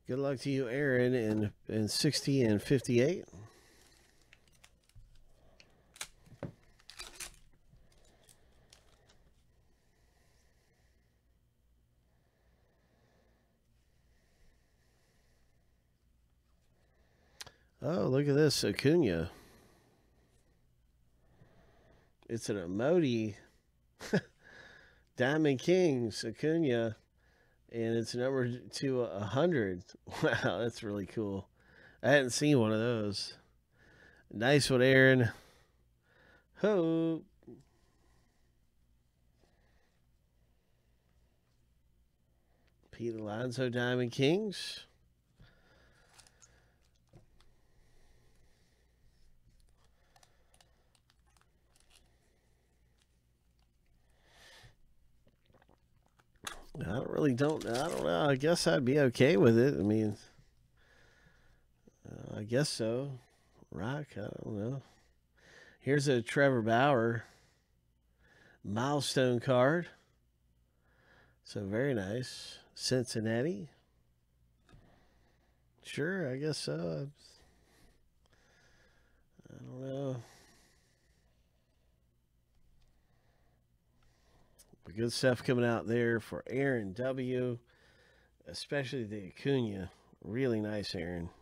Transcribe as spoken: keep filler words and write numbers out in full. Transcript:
Good luck to you, Aaron, in, in sixty and fifty-eight. Oh, look at this, Acuna. It's an emoji. Diamond Kings, Acuna. And it's number to one hundred. Wow, that's really cool. I hadn't seen one of those. Nice one, Aaron. Ho. Pete Alonso, Diamond Kings. I don't really don't I don't know. I guess I'd be okay with it. I mean, uh, I guess so. Rock, I don't know. Here's a Trevor Bauer milestone card. So very nice. Cincinnati. Sure, I guess so. I don't know. But good stuff coming out there for Aaron W. Especially the Acuna. Really nice, Aaron.